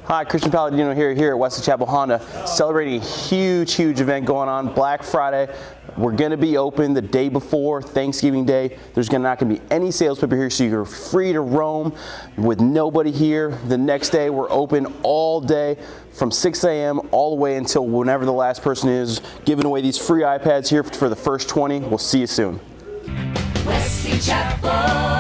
Hi, Christian Paledino here at Wesley Chapel Honda, celebrating a huge event going on, Black Friday. We're going to be open the day before Thanksgiving Day. There's not going to be any salespeople here, so you're free to roam with nobody here. The next day, we're open all day from 6 a.m. all the way until whenever the last person is, giving away these free iPads here for the first 20. We'll see you soon. Wesley Chapel.